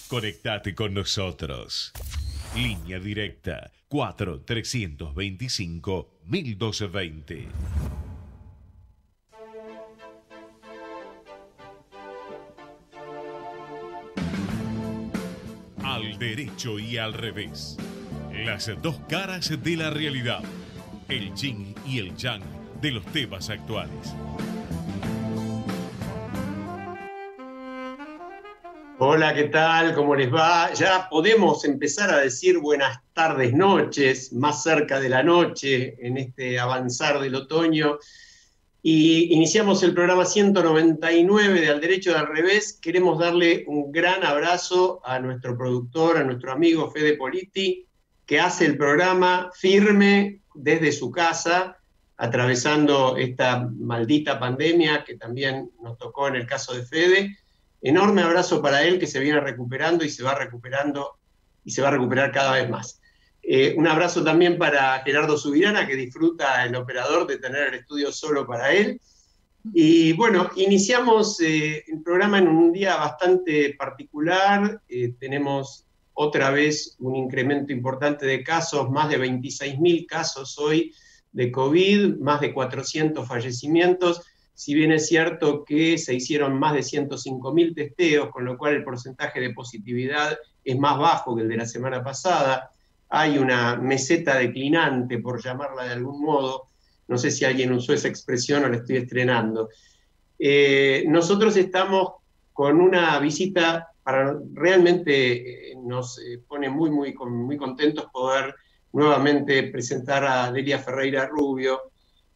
Conectate con nosotros. Línea directa 4-325-1220. Al derecho y al revés. Las dos caras de la realidad. El yin y el yang de los temas actuales. Hola, ¿qué tal? ¿Cómo les va? Ya podemos empezar a decir buenas tardes, noches, más cerca de la noche en este avanzar del otoño. Y iniciamos el programa 199 de Al Derecho y al Revés. Queremos darle un gran abrazo a nuestro productor, a nuestro amigo Fede Politi, que hace el programa firme desde su casa, atravesando esta maldita pandemia que también nos tocó en el caso de Fede. Enorme abrazo para él, que se viene recuperando y se va recuperando y se va a recuperar cada vez más. Un abrazo también para Gerardo Subirana, que disfruta el operador de tener el estudio solo para él. Y bueno, iniciamos el programa en un día bastante particular. Tenemos otra vez un incremento importante de casos, más de 26.000 casos hoy de COVID, más de 400 fallecimientos. Si bien es cierto que se hicieron más de 105.000 testeos, con lo cual el porcentaje de positividad es más bajo que el de la semana pasada. Hay una meseta declinante, por llamarla de algún modo. No sé si alguien usó esa expresión o la estoy estrenando. Nosotros estamos con una visita para realmente nos pone muy contentos poder nuevamente presentar a Delia Ferreira Rubio.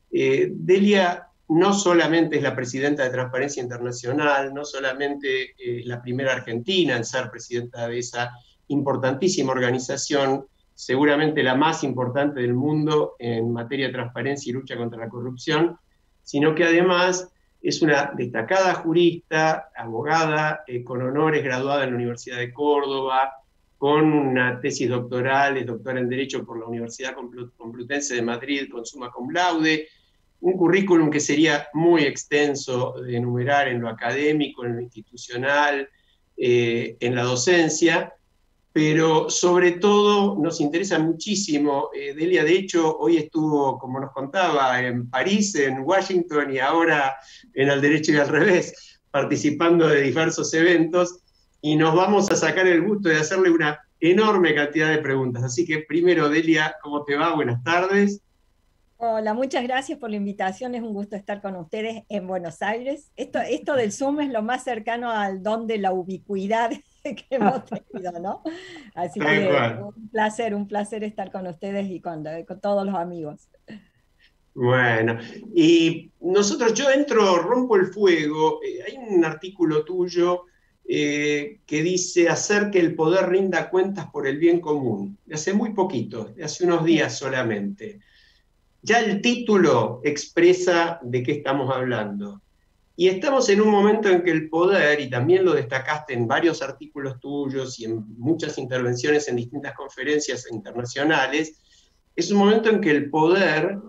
Delia no solamente es la presidenta de Transparencia Internacional, no solamente la primera argentina en ser presidenta de esa importantísima organización, seguramente la más importante del mundo en materia de transparencia y lucha contra la corrupción, sino que además es una destacada jurista, abogada, con honores, graduada en la Universidad de Córdoba, con una tesis doctoral, es doctora en Derecho por la Universidad Complutense de Madrid, con summa cum laude, un currículum que sería muy extenso de enumerar en lo académico, en lo institucional, en la docencia, pero sobre todo nos interesa muchísimo. Delia, de hecho, hoy estuvo, como nos contaba, en París, en Washington y ahora en Al Derecho y al Revés, participando de diversos eventos, y nos vamos a sacar el gusto de hacerle una enorme cantidad de preguntas. Así que primero, Delia, ¿cómo te va? Buenas tardes. Hola, muchas gracias por la invitación. Es un gusto estar con ustedes en Buenos Aires. Esto del Zoom es lo más cercano al don de la ubicuidad que hemos tenido, ¿no? Así Tal que cual. un placer estar con ustedes y con todos los amigos. Bueno, y nosotros, yo entro, rompo el fuego. Hay un artículo tuyo que dice hacer que el poder rinda cuentas por el bien común, de hace muy poquito, de hace unos Sí. días solamente. Ya el título expresa de qué estamos hablando. Y estamos en un momento en que el poder, y también lo destacaste en varios artículos tuyos y en muchas intervenciones en distintas conferencias internacionales, es un momento en que el poder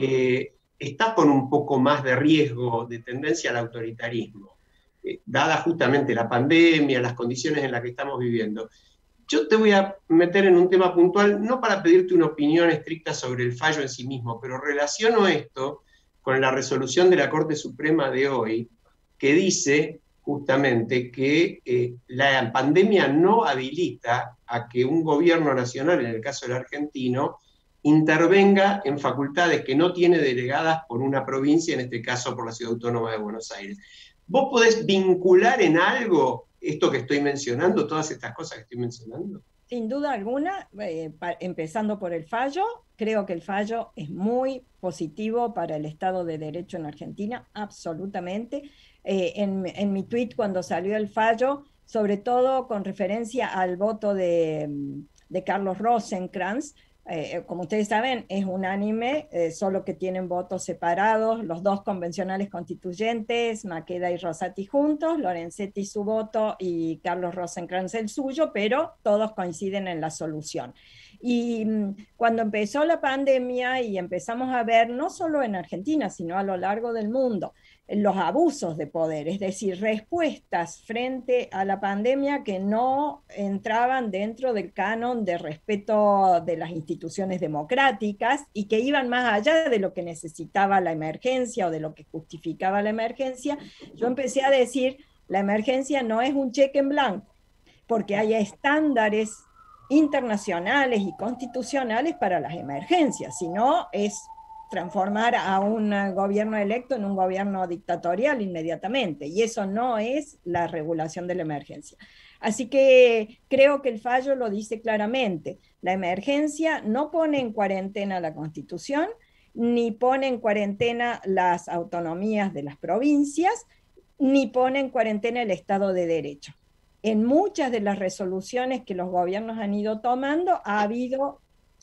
está con un poco más de riesgo, de tendencia al autoritarismo, dada justamente la pandemia, las condiciones en las que estamos viviendo. Yo te voy a meter en un tema puntual, no para pedirte una opinión estricta sobre el fallo en sí mismo, pero relaciono esto con la resolución de la Corte Suprema de hoy, que dice justamente que la pandemia no habilita a que un gobierno nacional, en el caso del argentino, intervenga en facultades que no tiene delegadas por una provincia, en este caso por la Ciudad Autónoma de Buenos Aires. ¿Vos podés vincular en algo esto que estoy mencionando, todas estas cosas que estoy mencionando? Sin duda alguna, empezando por el fallo, creo que el fallo es muy positivo para el Estado de Derecho en Argentina, absolutamente. En mi tweet cuando salió el fallo, sobre todo con referencia al voto de Carlos Rosenkrantz, como ustedes saben, es unánime, solo que tienen votos separados, los dos convencionales constituyentes, Maqueda y Rosati juntos, Lorenzetti su voto y Carlos Rosenkrantz el suyo, pero todos coinciden en la solución. Y cuando empezó la pandemia y empezamos a ver, no solo en Argentina, sino a lo largo del mundo, los abusos de poder, es decir, respuestas frente a la pandemia que no entraban dentro del canon de respeto de las instituciones democráticas y que iban más allá de lo que necesitaba la emergencia o de lo que justificaba la emergencia. Yo empecé a decir, la emergencia no es un cheque en blanco, porque hay estándares internacionales y constitucionales para las emergencias, sino es transformar a un gobierno electo en un gobierno dictatorial inmediatamente, y eso no es la regulación de la emergencia. Así que creo que el fallo lo dice claramente, la emergencia no pone en cuarentena la Constitución, ni pone en cuarentena las autonomías de las provincias, ni pone en cuarentena el Estado de Derecho. En muchas de las resoluciones que los gobiernos han ido tomando ha habido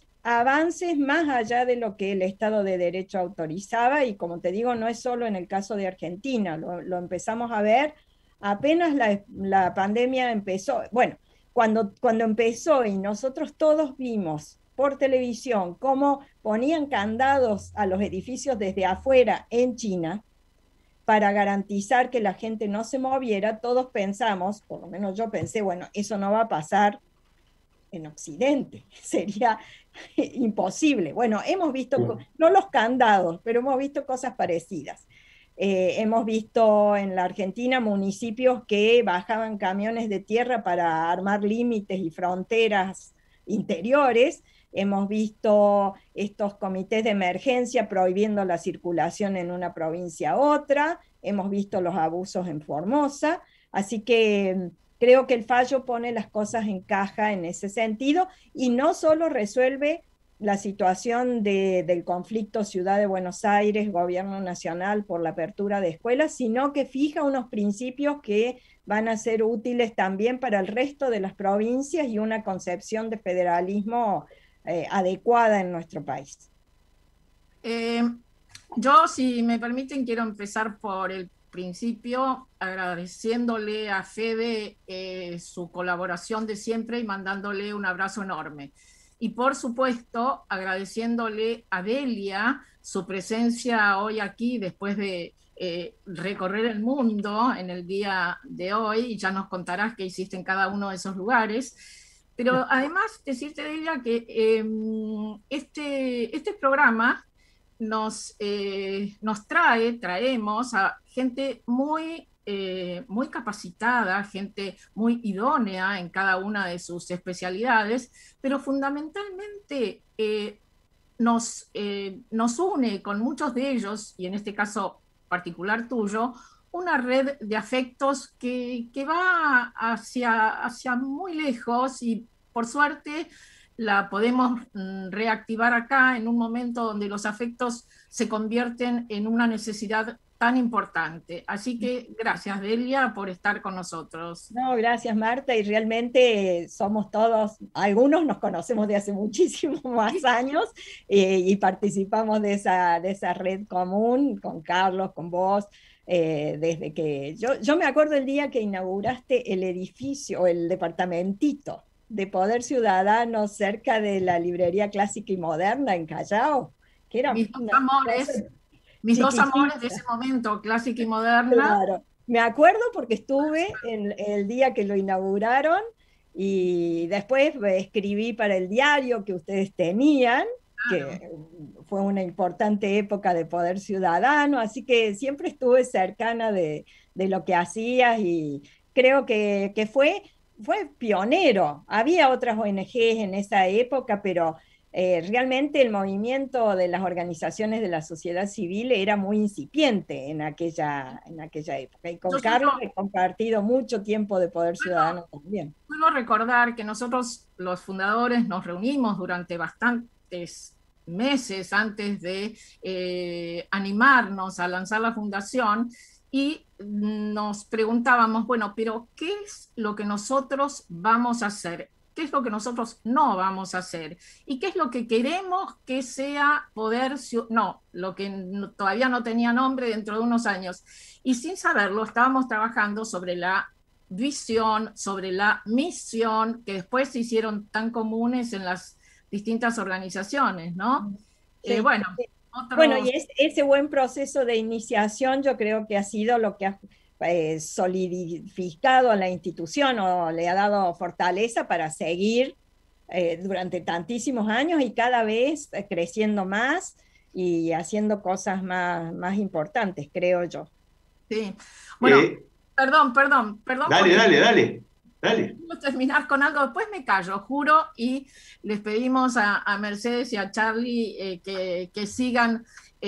avances más allá de lo que el Estado de Derecho autorizaba, y como te digo, no es solo en el caso de Argentina, lo empezamos a ver apenas la pandemia empezó. Bueno, cuando empezó y nosotros todos vimos por televisión cómo ponían candados a los edificios desde afuera en China para garantizar que la gente no se moviera, todos pensamos, por lo menos yo pensé, bueno, eso no va a pasar en Occidente, sería imposible. Bueno, hemos visto, no los candados, pero hemos visto cosas parecidas. Hemos visto en la Argentina municipios que bajaban camiones de tierra para armar límites y fronteras interiores. Hemos visto estos comités de emergencia prohibiendo la circulación en una provincia a otra. Hemos visto los abusos en Formosa. Así que creo que el fallo pone las cosas en caja en ese sentido y no solo resuelve la situación del conflicto Ciudad de Buenos Aires, Gobierno Nacional por la apertura de escuelas, sino que fija unos principios que van a ser útiles también para el resto de las provincias y una concepción de federalismo adecuada en nuestro país. Yo, si me permiten, quiero empezar por el principio, agradeciéndole a Fede su colaboración de siempre y mandándole un abrazo enorme. Y por supuesto, agradeciéndole a Delia su presencia hoy aquí después de recorrer el mundo en el día de hoy, y ya nos contarás qué hiciste en cada uno de esos lugares. Pero además decirte, Delia, que este programa traemos a gente muy capacitada, gente muy idónea en cada una de sus especialidades, pero fundamentalmente nos une con muchos de ellos, y en este caso particular tuyo, una red de afectos que va hacia muy lejos, y por suerte la podemos reactivar acá en un momento donde los afectos se convierten en una necesidad tan importante. Así que gracias, Delia, por estar con nosotros. No, gracias, Marta, y realmente somos todos, algunos nos conocemos de hace muchísimos más años y participamos de esa red común con Carlos, con vos, desde que yo me acuerdo el día que inauguraste el edificio, el departamentito de Poder Ciudadano cerca de la Librería Clásica y Moderna en Callao, que era mis dos amores de ese momento, Clásica y Moderna. Claro, me acuerdo porque estuve el día que lo inauguraron y después escribí para el diario que ustedes tenían, que fue una importante época de Poder Ciudadano, así que siempre estuve cercana de lo que hacías y creo que fue pionero. Había otras ONGs en esa época, pero realmente el movimiento de las organizaciones de la sociedad civil era muy incipiente en aquella época. Y con Carlos he compartido mucho tiempo de Poder Ciudadano también. Puedo recordar que nosotros, los fundadores, nos reunimos durante bastantes meses antes de animarnos a lanzar la fundación, y nos preguntábamos, bueno, pero ¿qué es lo que nosotros vamos a hacer? ¿Qué es lo que nosotros no vamos a hacer? ¿Y qué es lo que queremos que sea lo que todavía no tenía nombre dentro de unos años? Y sin saberlo, estábamos trabajando sobre la visión, sobre la misión, que después se hicieron tan comunes en las distintas organizaciones, ¿no? Sí, Bueno. Bueno, y ese buen proceso de iniciación yo creo que ha sido lo que ha solidificado a la institución o le ha dado fortaleza para seguir durante tantísimos años y cada vez creciendo más y haciendo cosas más importantes, creo yo. Sí, bueno, perdón. Dale. Quiero terminar con algo, después me callo, juro, y les pedimos a Mercedes y a Charlie que sigan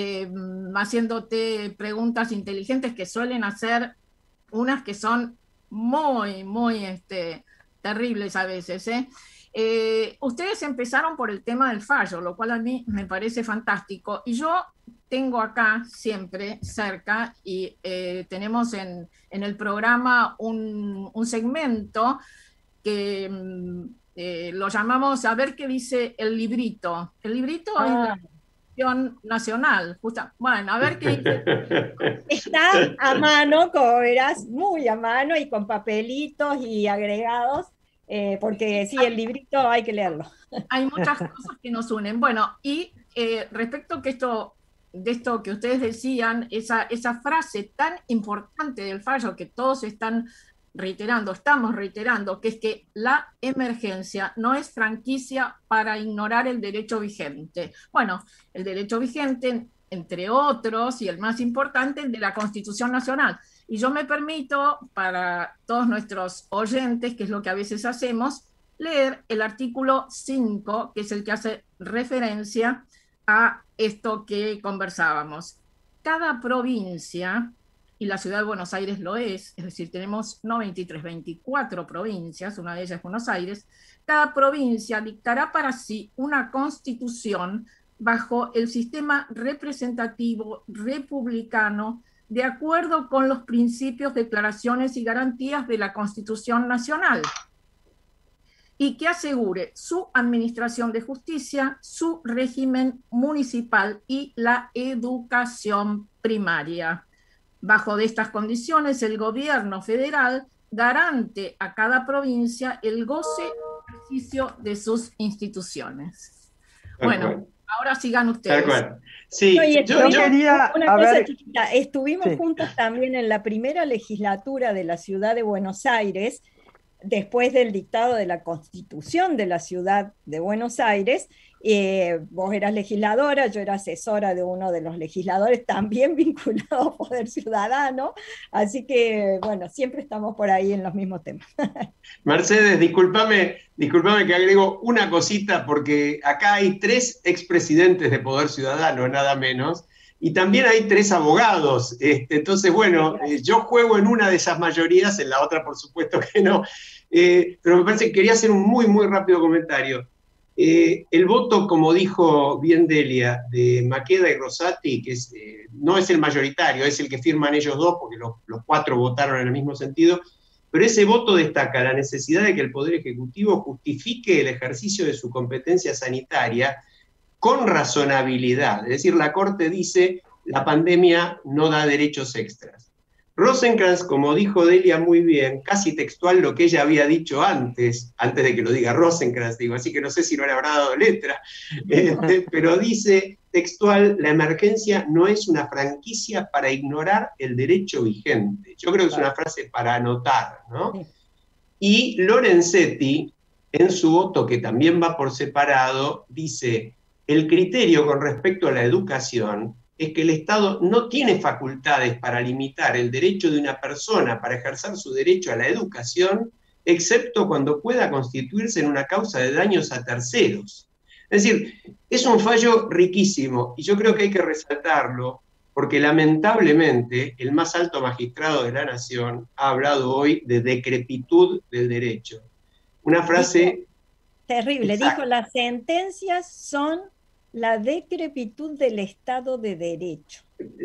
haciéndote preguntas inteligentes que suelen hacer unas que son muy terribles a veces. Ustedes empezaron por el tema del fallo, lo cual a mí me parece fantástico, y yo tengo acá siempre cerca y tenemos en el programa un segmento que lo llamamos a ver qué dice el librito. El librito es la cuestión nacional. Bueno, a ver qué dice. Está a mano, como verás, muy a mano y con papelitos y agregados, porque sí, el librito hay que leerlo. Hay muchas cosas que nos unen. Bueno, y respecto de esto que ustedes decían, esa frase tan importante del fallo que todos estamos reiterando, que es que la emergencia no es franquicia para ignorar el derecho vigente. Bueno, el derecho vigente, entre otros, y el más importante, el de la Constitución Nacional. Y yo me permito, para todos nuestros oyentes, que es lo que a veces hacemos, leer el artículo 5, que es el que hace referencia a esto que conversábamos. Cada provincia, y la ciudad de Buenos Aires lo es decir, tenemos no 23, 24 provincias, una de ellas es Buenos Aires, cada provincia dictará para sí una constitución bajo el sistema representativo republicano de acuerdo con los principios, declaraciones y garantías de la Constitución Nacional, y que asegure su administración de justicia, su régimen municipal y la educación primaria. Bajo de estas condiciones, el gobierno federal garante a cada provincia el goce y ejercicio de sus instituciones. Bueno, ahora sigan ustedes. Tal cual. Sí, yo quería... Una cosa chiquita, estuvimos juntos también en la primera legislatura de la ciudad de Buenos Aires, después del dictado de la Constitución de la ciudad de Buenos Aires. Vos eras legisladora, yo era asesora de uno de los legisladores, también vinculado a Poder Ciudadano, así que, bueno, siempre estamos por ahí en los mismos temas. Mercedes, discúlpame que agrego una cosita, porque acá hay 3 expresidentes de Poder Ciudadano, nada menos, y también hay 3 abogados. Entonces, bueno, yo juego en una de esas mayorías, en la otra por supuesto que no, pero me parece que quería hacer un muy rápido comentario. El voto, como dijo bien Delia, de Maqueda y Rosati, que no es el mayoritario, es el que firman ellos dos, porque los 4 votaron en el mismo sentido, pero ese voto destaca la necesidad de que el Poder Ejecutivo justifique el ejercicio de su competencia sanitaria con razonabilidad. Es decir, la Corte dice, la pandemia no da derechos extras. Rosenkrantz, como dijo Delia muy bien, casi textual lo que ella había dicho antes de que lo diga Rosenkrantz, digo, así que no sé si no le habrá dado letra, pero dice textual, la emergencia no es una franquicia para ignorar el derecho vigente. Yo creo que es una frase para anotar, ¿no? Y Lorenzetti, en su voto, que también va por separado, dice, el criterio con respecto a la educación es que el Estado no tiene facultades para limitar el derecho de una persona para ejercer su derecho a la educación, excepto cuando pueda constituirse en una causa de daños a terceros. Es decir, es un fallo riquísimo, y yo creo que hay que resaltarlo, porque lamentablemente el más alto magistrado de la Nación ha hablado hoy de decrepitud del derecho. Una frase... Terrible, exacto. Dijo, las sentencias son la decrepitud del Estado de Derecho.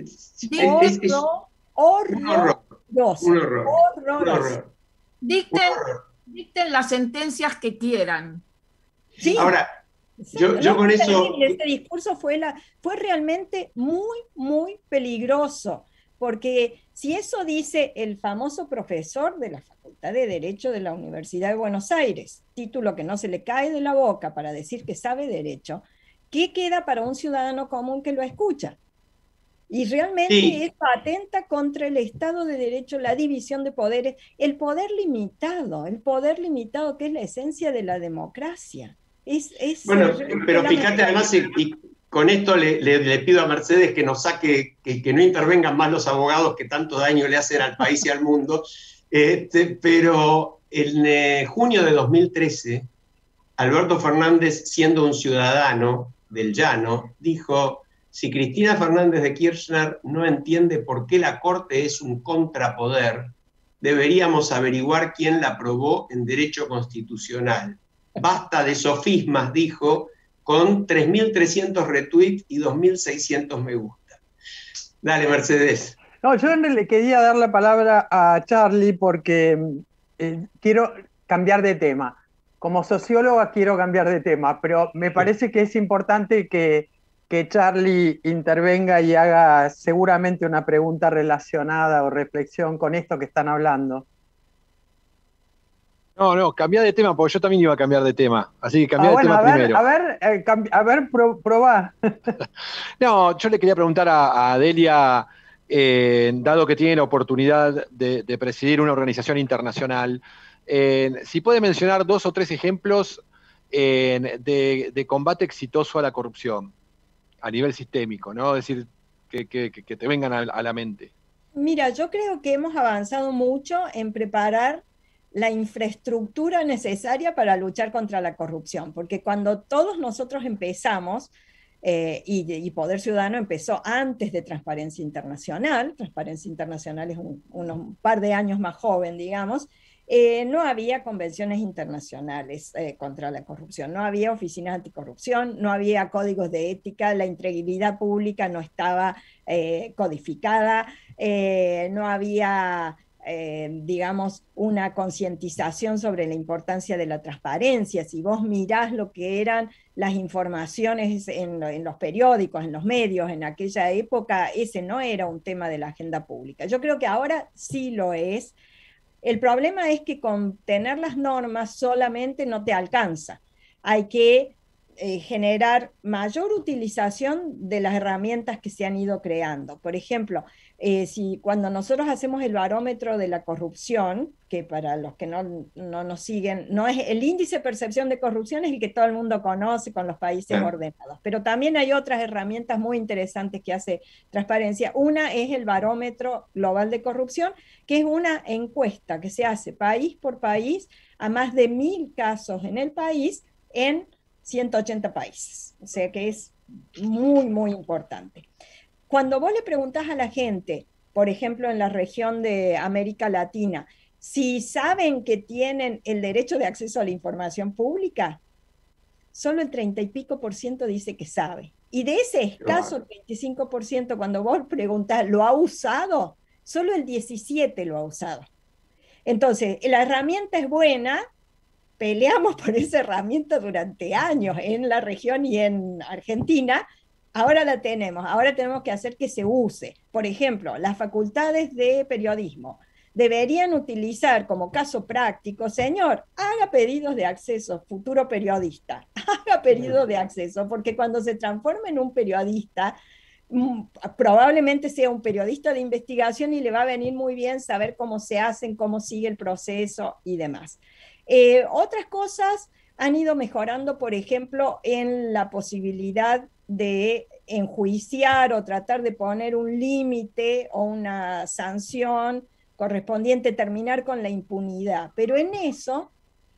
Horror. Dicten las sentencias que quieran. Sí. Ahora, yo con eso... Este discurso fue realmente muy peligroso, porque si eso dice el famoso profesor de la Facultad de Derecho de la Universidad de Buenos Aires, título que no se le cae de la boca para decir que sabe derecho, ¿qué queda para un ciudadano común que lo escucha? Y realmente Sí, esto atenta contra el Estado de Derecho, la división de poderes, el poder limitado que es la esencia de la democracia. bueno, Realmente pero fíjate lamentable. además, y con esto le pido a Mercedes que nos saque, que no intervengan más los abogados que tanto daño le hacen al país y al mundo, pero en junio de 2013, Alberto Fernández, siendo un ciudadano del llano, dijo, si Cristina Fernández de Kirchner no entiende por qué la Corte es un contrapoder, deberíamos averiguar quién la aprobó en derecho constitucional. Basta de sofismas, dijo, con 3.300 retweets y 2.600 me gusta. Dale, Mercedes. No, yo le quería dar la palabra a Charlie porque quiero cambiar de tema. Como socióloga quiero cambiar de tema, pero me parece que es importante que Charlie intervenga y haga seguramente una pregunta relacionada o reflexión con esto que están hablando. No, cambiar de tema, porque yo también iba a cambiar de tema. Así que cambiar de Bueno, tema primero. probá. No, yo le quería preguntar a Adelia, dado que tiene la oportunidad de presidir una organización internacional, si puede mencionar 2 o 3 ejemplos de combate exitoso a la corrupción a nivel sistémico, ¿no? Es decir, que te vengan a la mente. Mira, yo creo que hemos avanzado mucho en preparar la infraestructura necesaria para luchar contra la corrupción, porque cuando todos nosotros empezamos, y Poder Ciudadano empezó antes de Transparencia Internacional es un par de años más joven, digamos, no había convenciones internacionales contra la corrupción, no había oficinas anticorrupción, no había códigos de ética, la integridad pública no estaba codificada, no había digamos, una concientización sobre la importancia de la transparencia. Si vos mirás lo que eran las informaciones en los periódicos, en los medios, en aquella época, ese no era un tema de la agenda pública. Yo creo que ahora sí lo es. El problema es que con tener las normas solamente no te alcanza. Hay que generar mayor utilización de las herramientas que se han ido creando. Por ejemplo, si cuando nosotros hacemos el barómetro de la corrupción, que para los que no nos siguen, no es el índice de percepción de corrupción, es el que todo el mundo conoce con los países ordenados, pero también hay otras herramientas muy interesantes que hace Transparencia. Una es el barómetro global de corrupción, que es una encuesta que se hace país por país a más de 1.000 casos en el país en 180 países. O sea que es muy, muy importante. Cuando vos le preguntás a la gente, por ejemplo, en la región de América Latina, si saben que tienen el derecho de acceso a la información pública, solo el 30 y pico por ciento dice que sabe. Y de ese escaso 35%, cuando vos preguntás, ¿lo ha usado? Solo el 17% lo ha usado. Entonces, la herramienta es buena, peleamos por esa herramienta durante años en la región y en Argentina, ahora la tenemos, ahora tenemos que hacer que se use. Por ejemplo, las facultades de periodismo deberían utilizar como caso práctico, señor, haga pedidos de acceso, futuro periodista, haga pedidos de acceso, porque cuando se transforme en un periodista, probablemente sea un periodista de investigación y le va a venir muy bien saber cómo se hacen, cómo sigue el proceso y demás. Otras cosas han ido mejorando, por ejemplo, en la posibilidad de enjuiciar o tratar de poner un límite o una sanción correspondiente, terminar con la impunidad. Pero en eso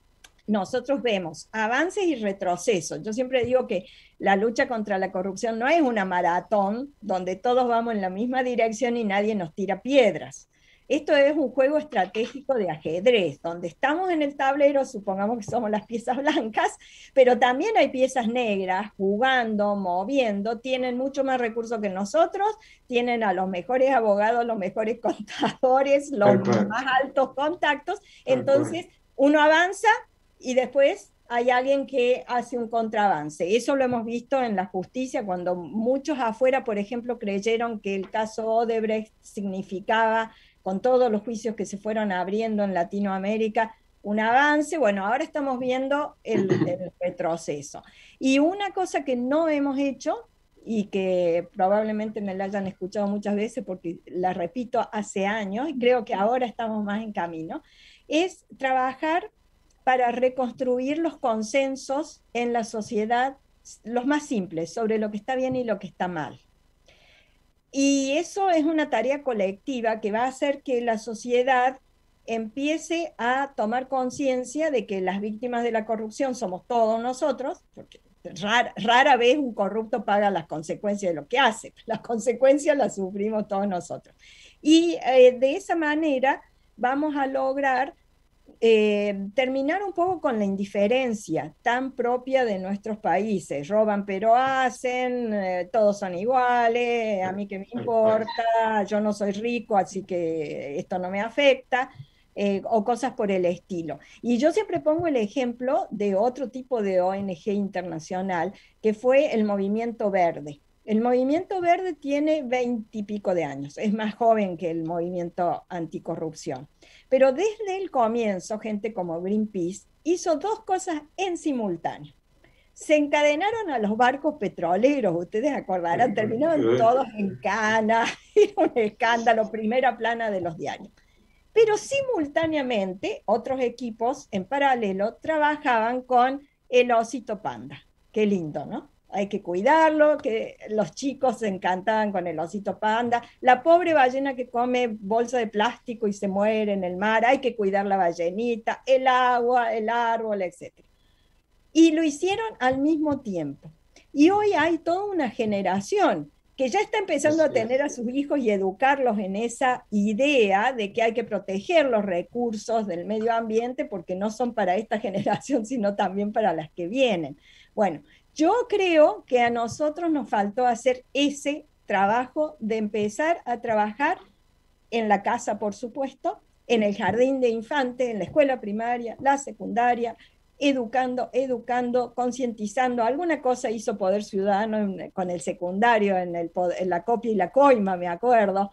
nosotros vemos avances y retrocesos. Yo siempre digo que la lucha contra la corrupción no es una maratón donde todos vamos en la misma dirección y nadie nos tira piedras. Esto es un juego estratégico de ajedrez, donde estamos en el tablero, supongamos que somos las piezas blancas, pero también hay piezas negras jugando, moviendo, tienen mucho más recursos que nosotros, tienen a los mejores abogados, los mejores contadores, los más altos contactos, entonces uno avanza y después hay alguien que hace un contraavance. Eso lo hemos visto en la justicia, cuando muchos afuera, por ejemplo, creyeron que el caso Odebrecht significaba, con todos los juicios que se fueron abriendo en Latinoamérica, un avance. Bueno, ahora estamos viendo el retroceso. Y una cosa que no hemos hecho, y que probablemente me la hayan escuchado muchas veces porque la repito hace años, y creo que ahora estamos más en camino, es trabajar para reconstruir los consensos en la sociedad, los más simples, sobre lo que está bien y lo que está mal. Y eso es una tarea colectiva que va a hacer que la sociedad empiece a tomar conciencia de que las víctimas de la corrupción somos todos nosotros, porque rara vez un corrupto paga las consecuencias de lo que hace, las consecuencias las sufrimos todos nosotros. Y de esa manera vamos a lograr terminar un poco con la indiferencia tan propia de nuestros países. Roban pero hacen, todos son iguales, a mí qué me importa, yo no soy rico, así que esto no me afecta, o cosas por el estilo. Y yo siempre pongo el ejemplo de otro tipo de ONG internacional, que fue el Movimiento Verde. El Movimiento Verde tiene 20 y pico de años, es más joven que el movimiento anticorrupción. Pero desde el comienzo, gente como Greenpeace hizo dos cosas en simultáneo. Se encadenaron a los barcos petroleros, ustedes acordarán, terminaban todos en cana, era un escándalo, primera plana de los diarios. Pero simultáneamente, otros equipos en paralelo trabajaban con el osito panda. Qué lindo, ¿no? Hay que cuidarlo, que los chicos se encantaban con el osito panda, la pobre ballena que come bolsa de plástico y se muere en el mar, hay que cuidar la ballenita, el agua, el árbol, etc. Y lo hicieron al mismo tiempo. Y hoy hay toda una generación que ya está empezando a tener a sus hijos y educarlos en esa idea de que hay que proteger los recursos del medio ambiente porque no son para esta generación, sino también para las que vienen. Bueno, yo creo que a nosotros nos faltó hacer ese trabajo de empezar a trabajar en la casa, por supuesto, en el jardín de infantes, en la escuela primaria, la secundaria, educando, concientizando. Alguna cosa hizo Poder Ciudadano con el secundario, en la copia y la coima, me acuerdo.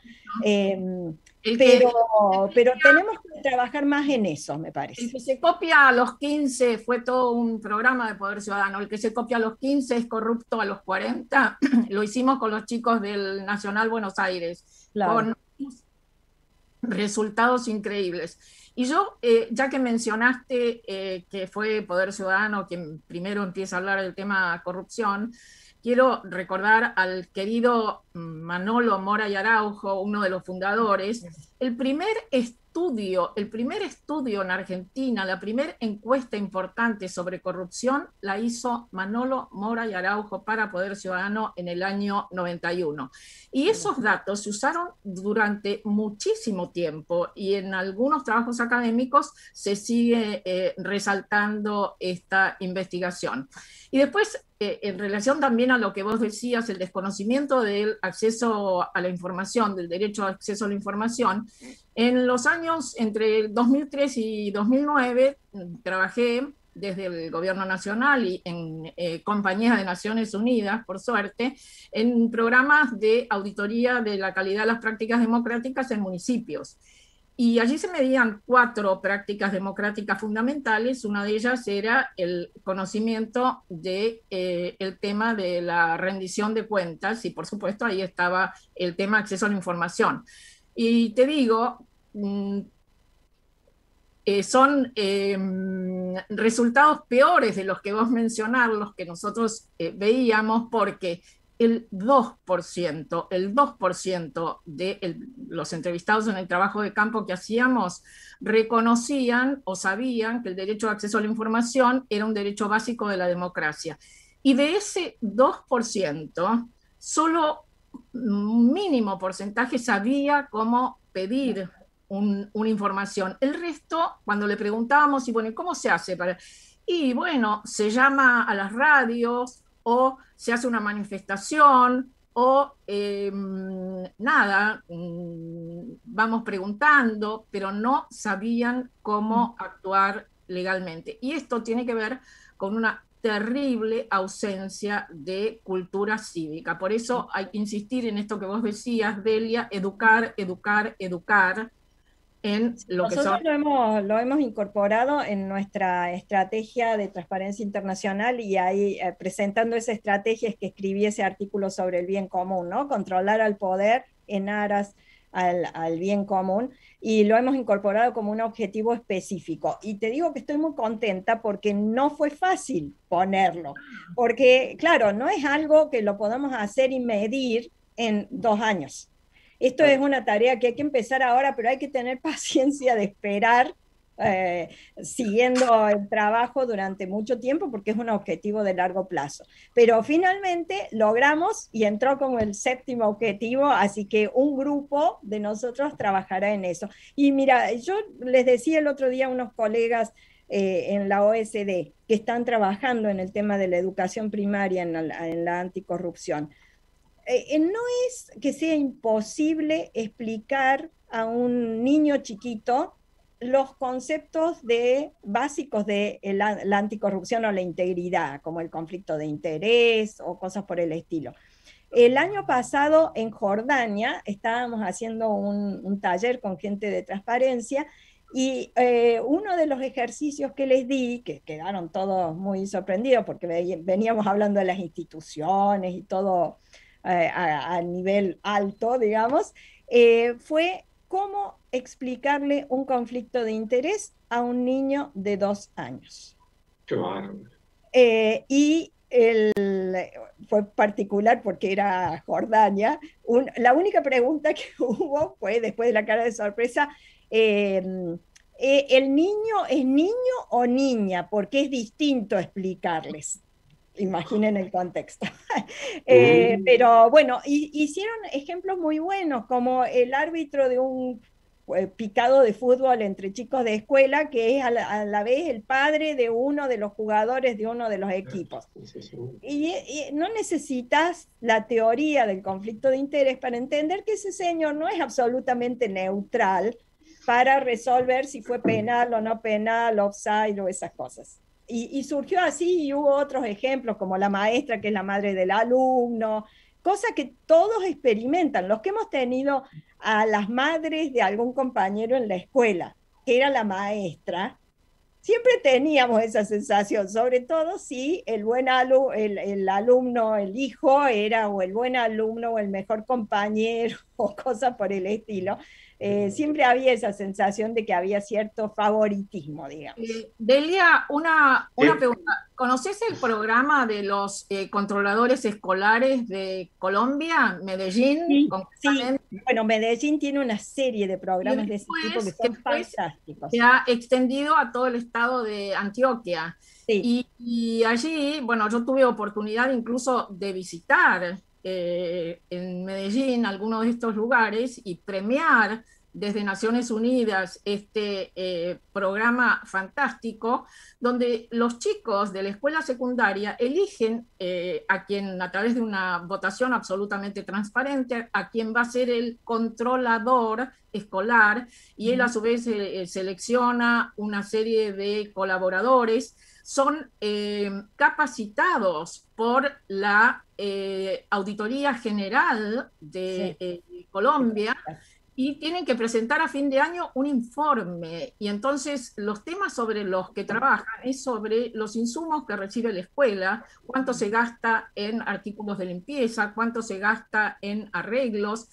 Pero tenemos que trabajar más en eso, me parece. El que se copia a los 15 fue todo un programa de Poder Ciudadano. El que se copia a los 15 es corrupto a los 40. Lo hicimos con los chicos del Nacional Buenos Aires, claro, con resultados increíbles. Y yo, ya que mencionaste que fue Poder Ciudadano quien primero empieza a hablar del tema corrupción, quiero recordar al querido Manolo Mora y Araujo, uno de los fundadores. El primer estudio en Argentina, la primera encuesta importante sobre corrupción la hizo Manolo Mora y Araujo para Poder Ciudadano en el año 91. Y esos datos se usaron durante muchísimo tiempo y en algunos trabajos académicos se sigue resaltando esta investigación. Y después, en relación también a lo que vos decías, el desconocimiento del acceso a la información, del derecho al acceso a la información, en los años entre 2003 y 2009 trabajé desde el Gobierno Nacional y en compañías de Naciones Unidas, por suerte, en programas de auditoría de la calidad de las prácticas democráticas en municipios. Y allí se medían 4 prácticas democráticas fundamentales. Una de ellas era el conocimiento del tema de la rendición de cuentas y, por supuesto, ahí estaba el tema acceso a la información. Y te digo, son resultados peores de los que vos mencionás, los que nosotros veíamos, porque el 2% de los entrevistados en el trabajo de campo que hacíamos reconocían o sabían que el derecho de acceso a la información era un derecho básico de la democracia. Y de ese 2%, solo un mínimo porcentaje sabía cómo pedir una información. El resto, cuando le preguntábamos, y bueno, ¿cómo se hace? Y bueno, se llama a las radios, o se hace una manifestación, o nada, vamos preguntando, pero no sabían cómo actuar legalmente. Y esto tiene que ver con una terrible ausencia de cultura cívica. Por eso hay que insistir en esto que vos decías, Delia, educar, educar, educar, en lo que Nosotros son... lo hemos incorporado en nuestra estrategia de transparencia internacional y ahí presentando esa estrategia es que escribí ese artículo sobre el bien común, ¿no? Controlar al poder en aras al bien común y lo hemos incorporado como un objetivo específico. Y te digo que estoy muy contenta porque no fue fácil ponerlo, porque claro, no es algo que lo podamos hacer y medir en 2 años. Esto es una tarea que hay que empezar ahora, pero hay que tener paciencia de esperar, eh, siguiendo el trabajo durante mucho tiempo, porque es un objetivo de largo plazo. Pero finalmente logramos y entró como el 7º objetivo, así que un grupo de nosotros trabajará en eso. Y mira, yo les decía el otro día a unos colegas en la OSD que están trabajando en el tema de la educación primaria en la anticorrupción. No es que sea imposible explicar a un niño chiquito los conceptos básicos de la anticorrupción o la integridad, como el conflicto de interés o cosas por el estilo. El año pasado en Jordania estábamos haciendo un taller con gente de transparencia y uno de los ejercicios que les di, que quedaron todos muy sorprendidos porque veníamos hablando de las instituciones y todo a nivel alto, digamos, fue cómo explicarle un conflicto de interés a un niño de 2 años. Qué bárbaro. Y fue particular porque era Jordania. La única pregunta que hubo fue, después de la cara de sorpresa, ¿el niño es niño o niña? Porque es distinto explicarles. Imaginen el contexto. Pero bueno, hicieron ejemplos muy buenos, como el árbitro de un picado de fútbol entre chicos de escuela, que es a la vez el padre de uno de los jugadores de uno de los equipos. Y no necesitas la teoría del conflicto de interés para entender que ese señor no es absolutamente neutral para resolver si fue penal o no penal, offside o esas cosas. Y surgió así y hubo otros ejemplos como la maestra que es la madre del alumno, cosa que todos experimentan, los que hemos tenido a las madres de algún compañero en la escuela, que era la maestra, siempre teníamos esa sensación, sobre todo si el buen el alumno, el hijo era o el buen alumno o el mejor compañero o cosas por el estilo. Siempre había esa sensación de que había cierto favoritismo, digamos. Delia, una pregunta. ¿Conoces el programa de los controladores escolares de Colombia, Medellín? Sí, sí. Bueno, Medellín tiene una serie de programas de ese tipo que son fantásticos. Se ha extendido a todo el estado de Antioquia. Sí. Y allí, bueno, yo tuve oportunidad incluso de visitar en Medellín algunos de estos lugares y premiar desde Naciones Unidas este programa fantástico donde los chicos de la escuela secundaria eligen a quien, a través de una votación absolutamente transparente, a quien va a ser el controlador escolar, y él a su vez selecciona una serie de colaboradores. Son capacitados por la Auditoría General de Colombia, y tienen que presentar a fin de año un informe. Y entonces los temas sobre los que trabajan es sobre los insumos que recibe la escuela, cuánto se gasta en artículos de limpieza, cuánto se gasta en arreglos,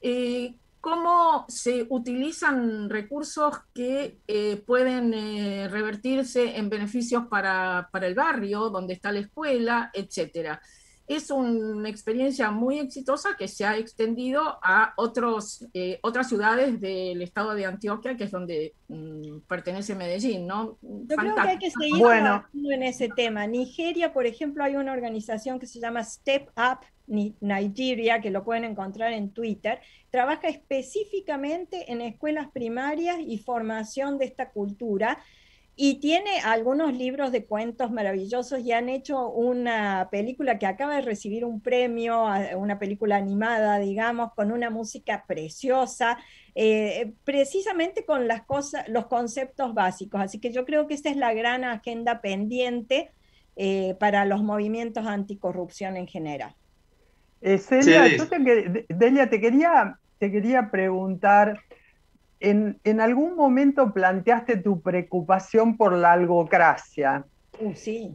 cómo se utilizan recursos que pueden revertirse en beneficios para el barrio donde está la escuela, etcétera. Es una experiencia muy exitosa que se ha extendido a otras ciudades del estado de Antioquia, que es donde pertenece Medellín, ¿no? Yo creo que hay que seguir trabajando en ese tema. Nigeria, por ejemplo, hay una organización que se llama Step Up Nigeria, que lo pueden encontrar en Twitter, trabaja específicamente en escuelas primarias y formación de esta cultura. Y tiene algunos libros de cuentos maravillosos y han hecho una película que acaba de recibir un premio, una película animada, digamos, con una música preciosa, precisamente con las cosas, los conceptos básicos. Así que yo creo que esta es la gran agenda pendiente para los movimientos anticorrupción en general. Celia, Delia, te quería preguntar, en algún momento planteaste tu preocupación por la algocracia. Sí.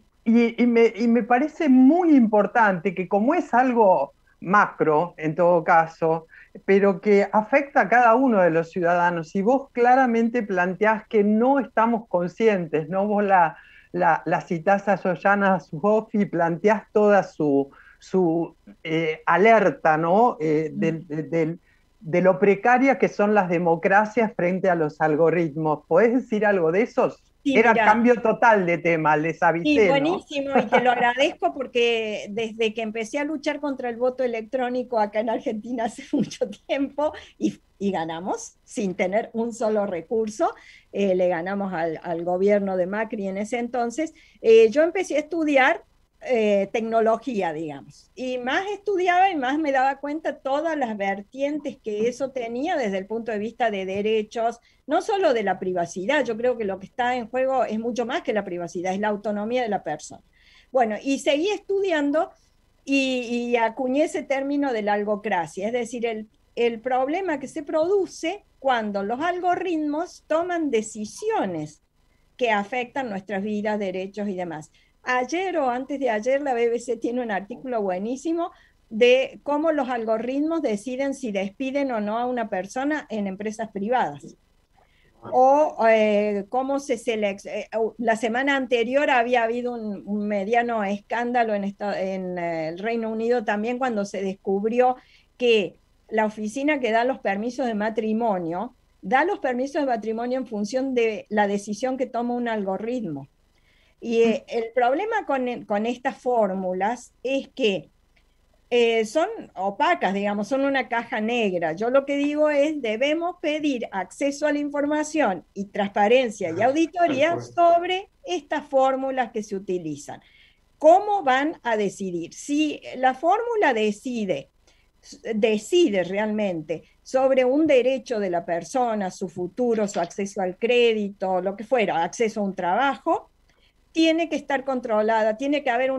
Y me parece muy importante que, como es algo macro en todo caso, pero que afecta a cada uno de los ciudadanos, y vos claramente planteás que no estamos conscientes, ¿no? Vos la citás a Shoshana Zuboff y planteás toda su alerta, ¿no? De lo precarias que son las democracias frente a los algoritmos. ¿Podés decir algo de eso? Sí, Era mira, cambio total de tema, les sí, avisé, ¿no? buenísimo, y te lo agradezco porque desde que empecé a luchar contra el voto electrónico acá en Argentina hace mucho tiempo, y ganamos sin tener un solo recurso, le ganamos al gobierno de Macri en ese entonces, yo empecé a estudiar tecnología, digamos, y más estudiaba y más me daba cuenta todas las vertientes que eso tenía desde el punto de vista de derechos, no solo de la privacidad. Yo creo que lo que está en juego es mucho más que la privacidad, es la autonomía de la persona. Bueno, y seguí estudiando y acuñé ese término de la algocracia, es decir, el problema que se produce cuando los algoritmos toman decisiones que afectan nuestras vidas, derechos y demás. Ayer o antes de ayer la BBC tiene un artículo buenísimo de cómo los algoritmos deciden si despiden o no a una persona en empresas privadas. O cómo se selecciona. La semana anterior había habido un mediano escándalo en el Reino Unido también, cuando se descubrió que la oficina que da los permisos de matrimonio da los permisos de matrimonio en función de la decisión que toma un algoritmo. Y el problema con estas fórmulas es que son opacas, digamos, son una caja negra. Yo lo que digo es, debemos pedir acceso a la información y transparencia y auditoría sobre estas fórmulas que se utilizan. ¿Cómo van a decidir? Si la fórmula decide realmente sobre un derecho de la persona, su futuro, su acceso al crédito, lo que fuera, acceso a un trabajo, tiene que estar controlada, tiene que haber un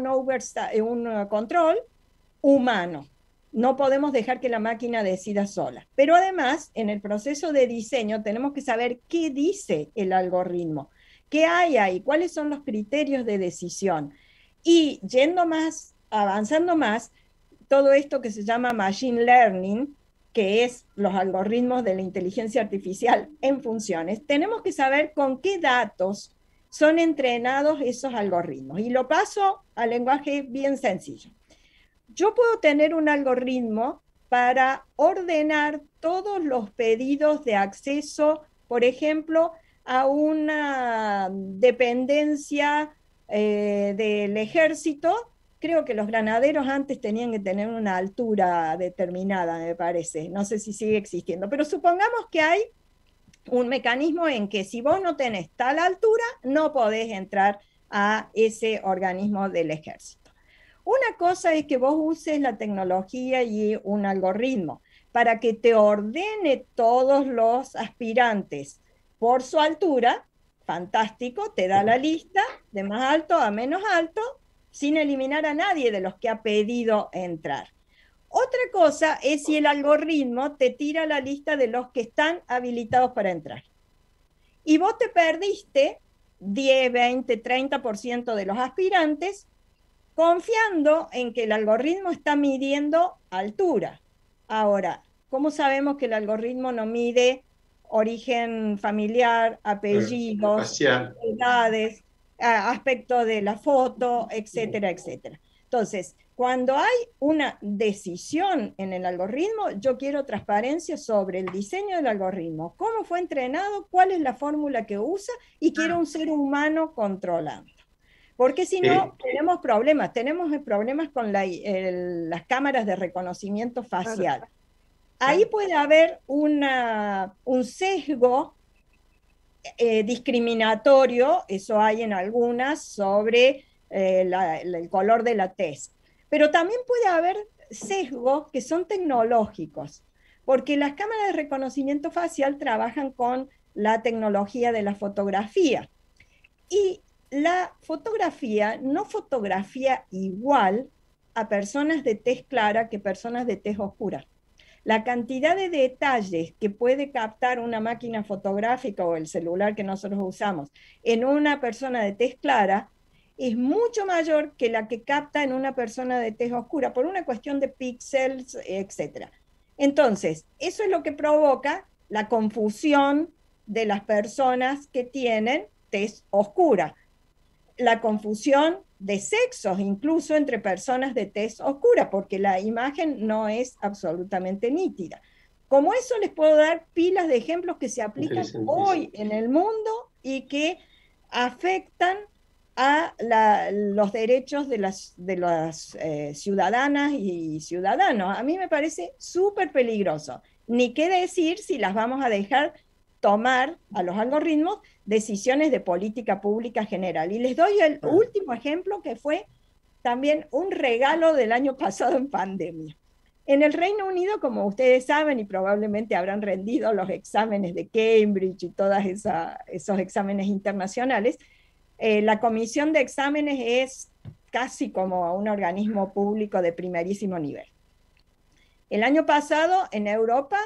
control humano. No podemos dejar que la máquina decida sola. Pero además, en el proceso de diseño tenemos que saber qué dice el algoritmo, qué hay ahí, cuáles son los criterios de decisión. Y yendo más, avanzando más, todo esto que se llama machine learning, que es los algoritmos de la inteligencia artificial en funciones, tenemos que saber con qué datos son entrenados esos algoritmos. Y lo paso al lenguaje bien sencillo. Yo puedo tener un algoritmo para ordenar todos los pedidos de acceso, por ejemplo, a una dependencia del ejército. Creo que los granaderos antes tenían que tener una altura determinada, me parece. No sé si sigue existiendo, pero supongamos que hay un mecanismo en que si vos no tenés tal altura, no podés entrar a ese organismo del ejército. Una cosa es que vos uses la tecnología y un algoritmo para que te ordene todos los aspirantes por su altura, fantástico, te da la lista de más alto a menos alto, sin eliminar a nadie de los que ha pedido entrar. Otra cosa es si el algoritmo te tira la lista de los que están habilitados para entrar. Y vos te perdiste 10, 20, 30% de los aspirantes confiando en que el algoritmo está midiendo altura. Ahora, ¿cómo sabemos que el algoritmo no mide origen familiar, apellidos, edades, aspecto de la foto, etcétera, etcétera? Entonces, cuando hay una decisión en el algoritmo, yo quiero transparencia sobre el diseño del algoritmo, cómo fue entrenado, cuál es la fórmula que usa, y quiero un ser humano controlando. Porque si no, tenemos problemas con las cámaras de reconocimiento facial. Ahí puede haber un sesgo discriminatorio, eso hay en algunas, sobre el color de la tez. Pero también puede haber sesgos que son tecnológicos, porque las cámaras de reconocimiento facial trabajan con la tecnología de la fotografía. Y la fotografía no fotografía igual a personas de tez clara que personas de tez oscura. la cantidad de detalles que puede captar una máquina fotográfica o el celular que nosotros usamos en una persona de tez clara es mucho mayor que la que capta en una persona de tez oscura, por una cuestión de píxeles, etc. Entonces, eso es lo que provoca la confusión de las personas que tienen tez oscura, la confusión de sexos, incluso entre personas de tez oscura, porque la imagen no es absolutamente nítida. Como eso les puedo dar pilas de ejemplos que se aplican hoy en el mundo y que afectan a los derechos de las ciudadanas y ciudadanos. A mí me parece súper peligroso. Ni qué decir si las vamos a dejar tomar a los algoritmos decisiones de política pública general. Y les doy el último ejemplo, que fue también un regalo del año pasado en pandemia. En el Reino Unido, como ustedes saben, y probablemente habrán rendido los exámenes de Cambridge y todos esos exámenes internacionales, la comisión de exámenes es casi como un organismo público de primerísimo nivel. El año pasado, en Europa,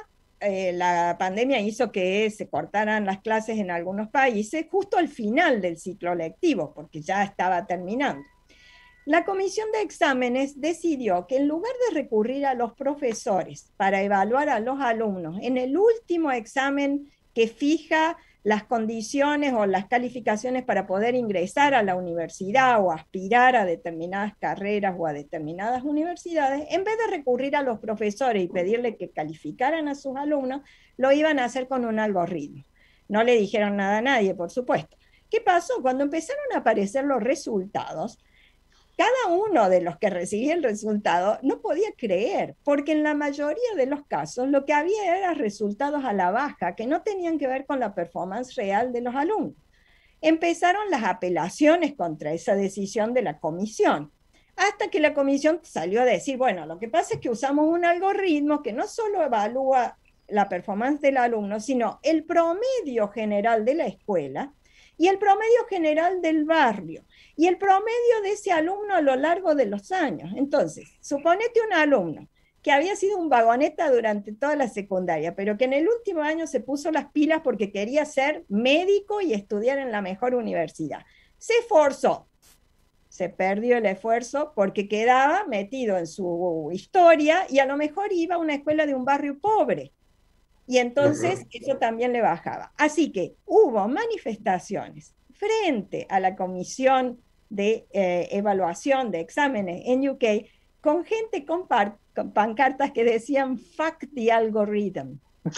la pandemia hizo que se cortaran las clases en algunos países justo al final del ciclo lectivo, porque ya estaba terminando. La comisión de exámenes decidió que en lugar de recurrir a los profesores para evaluar a los alumnos en el último examen que fija las condiciones o las calificaciones para poder ingresar a la universidad o aspirar a determinadas carreras o a determinadas universidades, en vez de recurrir a los profesores y pedirle que calificaran a sus alumnos, lo iban a hacer con un algoritmo. No le dijeron nada a nadie, por supuesto. ¿Qué pasó? Cuando empezaron a aparecer los resultados, cada uno de los que recibía el resultado no podía creer, porque en la mayoría de los casos lo que había eran resultados a la baja, que no tenían que ver con la performance real de los alumnos. Empezaron las apelaciones contra esa decisión de la comisión, hasta que la comisión salió a decir, bueno, lo que pasa es que usamos un algoritmo que no solo evalúa la performance del alumno, sino el promedio general de la escuela, y el promedio general del barrio, y el promedio de ese alumno a lo largo de los años. Entonces, suponete un alumno que había sido un vagoneta durante toda la secundaria, pero que en el último año se puso las pilas porque quería ser médico y estudiar en la mejor universidad. Se esforzó, se perdió el esfuerzo porque quedaba metido en su historia y a lo mejor iba a una escuela de un barrio pobre. Y entonces eso también le bajaba. Así que hubo manifestaciones frente a la comisión de evaluación de exámenes en UK con gente con pancartas que decían "fuck the algorithm".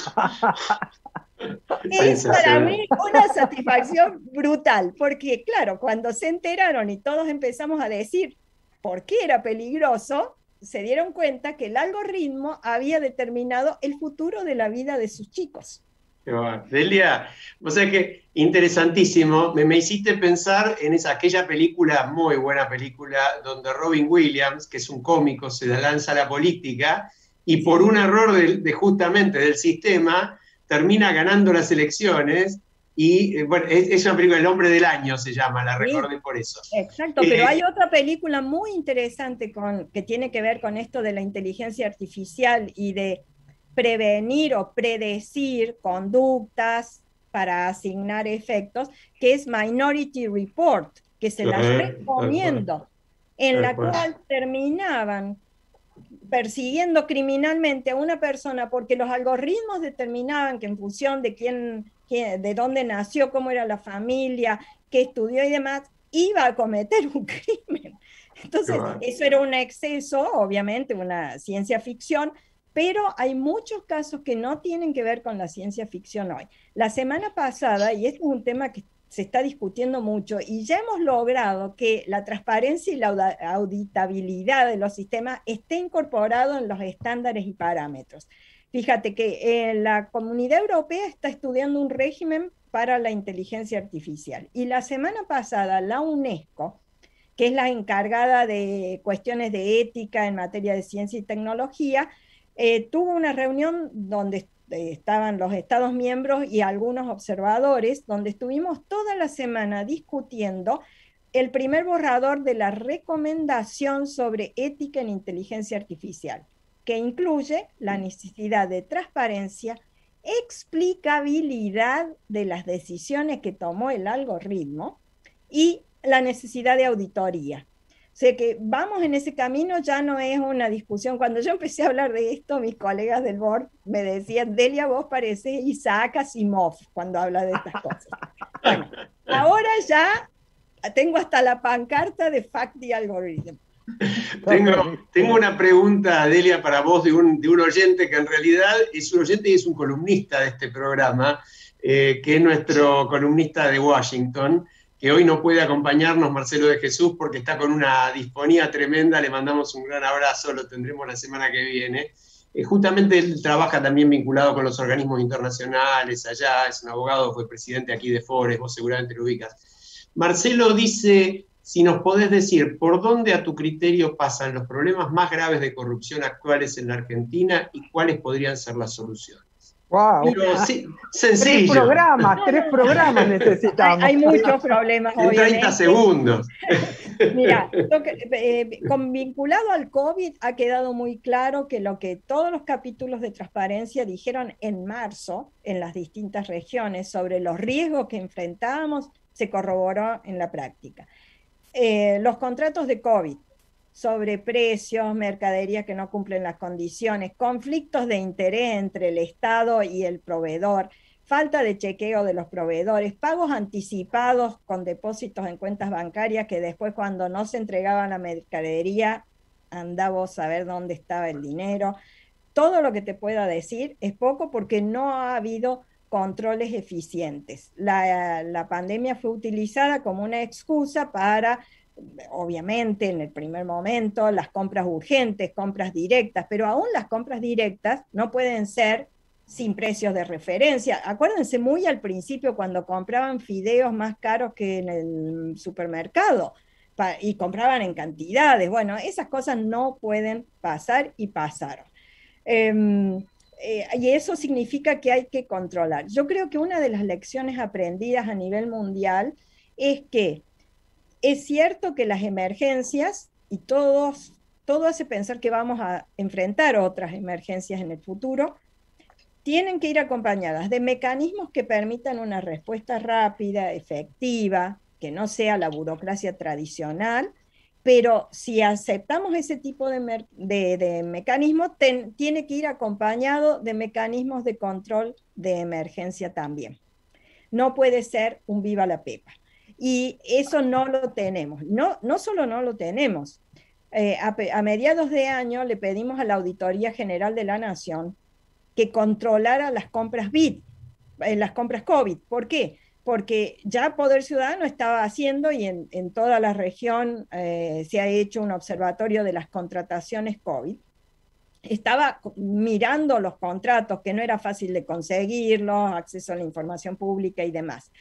Es para mí una satisfacción brutal, porque claro, cuando se enteraron y todos empezamos a decir por qué era peligroso, se dieron cuenta que el algoritmo había determinado el futuro de la vida de sus chicos. Delia, o sea que interesantísimo, me hiciste pensar en aquella película, muy buena película, donde Robin Williams, que es un cómico, se lanza a la política y por un error justamente del sistema termina ganando las elecciones. Y bueno, es una película, El Hombre del Año se llama, la recordé por eso. Exacto, pero hay otra película muy interesante que tiene que ver con esto de la inteligencia artificial y de prevenir o predecir conductas para asignar efectos, que es Minority Report, que se las recomiendo, en la cual terminaban persiguiendo criminalmente a una persona porque los algoritmos determinaban que en función de de dónde nació, cómo era la familia, qué estudió y demás, iba a cometer un crimen. Entonces, eso era un exceso, obviamente, una ciencia ficción, pero hay muchos casos que no tienen que ver con la ciencia ficción hoy. La semana pasada, y este es un tema que se está discutiendo mucho, y ya hemos logrado que la transparencia y la auditabilidad de los sistemas esté incorporado en los estándares y parámetros. Fíjate que la Comunidad Europea está estudiando un régimen para la inteligencia artificial, y la semana pasada la UNESCO, que es la encargada de cuestiones de ética en materia de ciencia y tecnología, tuvo una reunión donde estaban los Estados miembros y algunos observadores, donde estuvimos toda la semana discutiendo el primer borrador de la recomendación sobre ética en inteligencia artificial. que incluye la necesidad de transparencia, explicabilidad de las decisiones que tomó el algoritmo y la necesidad de auditoría. O sea que vamos en ese camino, ya no es una discusión. Cuando yo empecé a hablar de esto, mis colegas del board me decían, Delia, vos parecés Isaac Asimov cuando habla de estas cosas. Bueno, ahora ya tengo hasta la pancarta de Fact the Algorithm. Tengo una pregunta, Delia, para vos de un oyente que en realidad es un oyente y es un columnista de este programa, que es nuestro columnista de Washington, que hoy no puede acompañarnos, Marcelo de Jesús, porque está con una disfonía tremenda. Le mandamos un gran abrazo, lo tendremos la semana que viene. Justamente él trabaja también vinculado con los organismos internacionales allá, es un abogado, fue presidente aquí de Fores, vos seguramente lo ubicas. Marcelo dice, si nos podés decir por dónde a tu criterio pasan los problemas más graves de corrupción actuales en la Argentina y cuáles podrían ser las soluciones. Wow. Pero sí, sencillo. Tres programas necesitamos. Hay muchos problemas, en 30 segundos. Mira, vinculado al COVID ha quedado muy claro que lo que todos los capítulos de transparencia dijeron en marzo en las distintas regiones sobre los riesgos que enfrentábamos se corroboró en la práctica. Los contratos de COVID, sobreprecios, mercaderías que no cumplen las condiciones, conflictos de interés entre el Estado y el proveedor, falta de chequeo de los proveedores, pagos anticipados con depósitos en cuentas bancarias que después cuando no se entregaba la mercadería andamos a ver dónde estaba el dinero. Todo lo que te pueda decir es poco porque no ha habido controles eficientes. La pandemia fue utilizada como una excusa para, obviamente, en el primer momento, las compras urgentes, compras directas, pero aún las compras directas no pueden ser sin precios de referencia. Acuérdense muy al principio cuando compraban fideos más caros que en el supermercado y compraban en cantidades. Bueno, esas cosas no pueden pasar y pasaron. Y eso significa que hay que controlar. Yo creo que una de las lecciones aprendidas a nivel mundial es que es cierto que las emergencias, y todo hace pensar que vamos a enfrentar otras emergencias en el futuro, tienen que ir acompañadas de mecanismos que permitan una respuesta rápida, efectiva, que no sea la burocracia tradicional, pero si aceptamos ese tipo de mecanismos, tiene que ir acompañado de mecanismos de control de emergencia también. No puede ser un viva la pepa. Y eso no lo tenemos. No solo no lo tenemos. A mediados de año le pedimos a la Auditoría General de la Nación que controlara las compras las compras COVID. ¿Por qué? Porque ya Poder Ciudadano estaba haciendo, y en toda la región se ha hecho un observatorio de las contrataciones COVID, estaba mirando los contratos, que no era fácil de conseguirlos, acceso a la información pública y demás.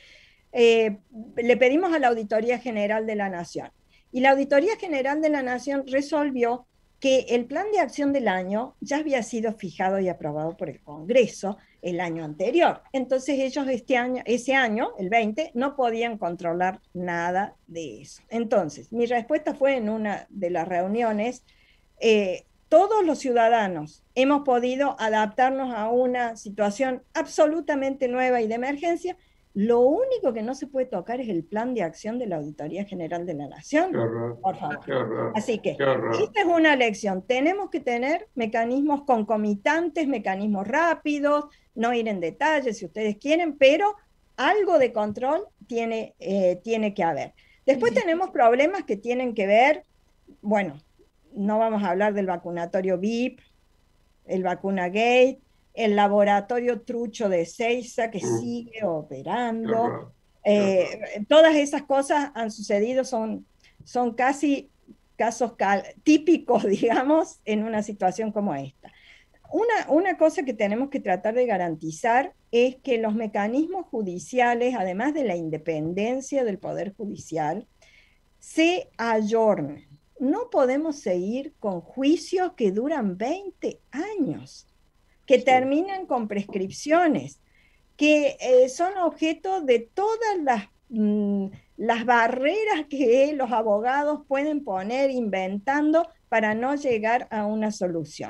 Le pedimos a la Auditoría General de la Nación, y la Auditoría General de la Nación resolvió que el plan de acción del año ya había sido fijado y aprobado por el Congreso el año anterior. Entonces ellos ese año, el 20, no podían controlar nada de eso. Entonces, mi respuesta fue en una de las reuniones, todos los ciudadanos hemos podido adaptarnos a una situación absolutamente nueva y de emergencia. Lo único que no se puede tocar es el plan de acción de la Auditoría General de la Nación. Qué horror, por favor. Qué horror, así que esta es una lección. Tenemos que tener mecanismos concomitantes, mecanismos rápidos, no ir en detalle si ustedes quieren, pero algo de control tiene que haber. Después tenemos problemas que tienen que ver, bueno, no vamos a hablar del vacunatorio VIP, el vacunagate, el laboratorio trucho de Ezeiza que sigue operando. Todas esas cosas han sucedido, son casi casos típicos, digamos, en una situación como esta. Una cosa que tenemos que tratar de garantizar es que los mecanismos judiciales, además de la independencia del Poder Judicial, se ayornen. No podemos seguir con juicios que duran 20 años. Que terminan con prescripciones, que son objeto de todas las barreras que los abogados pueden poner inventando para no llegar a una solución.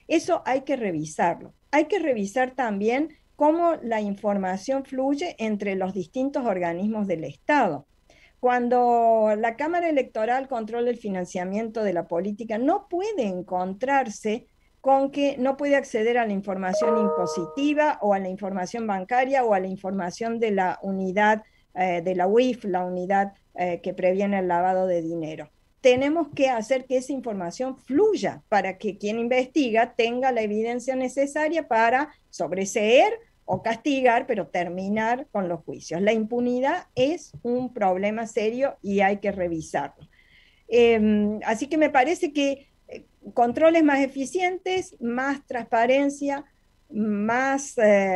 Eso hay que revisarlo. Hay que revisar también cómo la información fluye entre los distintos organismos del Estado. Cuando la Cámara Electoral controla el financiamiento de la política, no puede encontrarse con que no puede acceder a la información impositiva o a la información bancaria o a la información de la unidad de la UIF, la unidad que previene el lavado de dinero. Tenemos que hacer que esa información fluya para que quien investiga tenga la evidencia necesaria para sobreseer o castigar, pero terminar con los juicios. La impunidad es un problema serio y hay que revisarlo. Así que me parece que controles más eficientes, más transparencia, más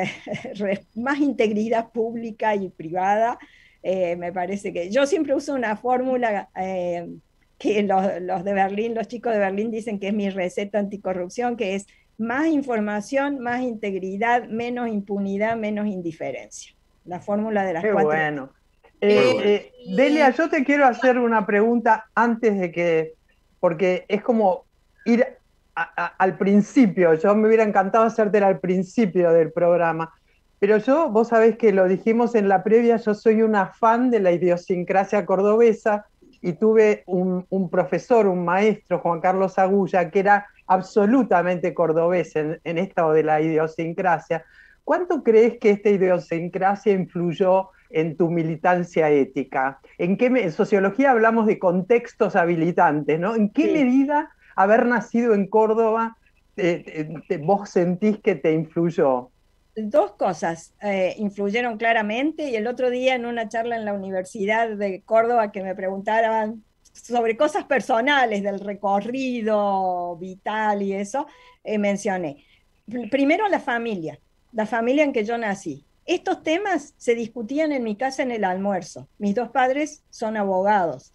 integridad pública y privada. Me parece que yo siempre uso una fórmula que los de Berlín, los chicos de Berlín dicen que es mi receta anticorrupción, que es más información, más integridad, menos impunidad, menos indiferencia. La fórmula de las Qué 4. Bueno. Delia, yo te quiero hacer una pregunta antes de que, porque es como ir al principio. Yo me hubiera encantado hacértela al principio del programa, pero vos sabés que lo dijimos en la previa, yo soy una fan de la idiosincrasia cordobesa y tuve un profesor, un maestro, Juan Carlos Agulla, que era absolutamente cordobés en esto de la idiosincrasia. ¿Cuánto crees que esta idiosincrasia influyó en tu militancia ética? En sociología hablamos de contextos habilitantes, ¿no? ¿En qué medida haber nacido en Córdoba vos sentís que te influyó? Dos cosas influyeron claramente, y el otro día en una charla en la Universidad de Córdoba que me preguntaban sobre cosas personales del recorrido vital y eso, mencioné. Primero la familia en que yo nací. Estos temas se discutían en mi casa en el almuerzo. Mis dos padres son abogados.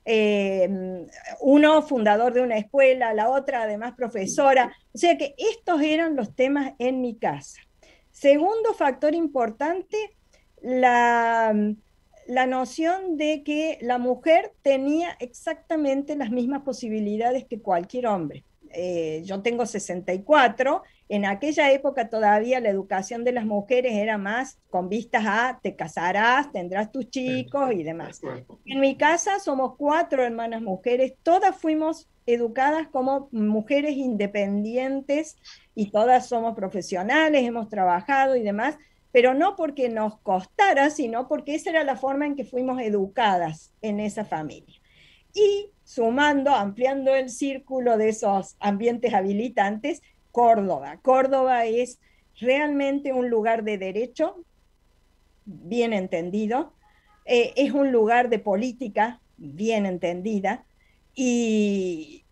Uno fundador de una escuela, la otra además profesora. O sea que estos eran los temas en mi casa. Segundo factor importante, la noción de que la mujer tenía exactamente las mismas posibilidades que cualquier hombre. Yo tengo 64, en aquella época todavía la educación de las mujeres era más con vistas a te casarás, tendrás tus chicos y demás. En mi casa somos 4 hermanas mujeres, todas fuimos educadas como mujeres independientes y todas somos profesionales, hemos trabajado y demás, pero no porque nos costara, sino porque esa era la forma en que fuimos educadas en esa familia. Y sumando, ampliando el círculo de esos ambientes habilitantes, Córdoba. Córdoba es realmente un lugar de derecho, bien entendido, es un lugar de política, bien entendida, y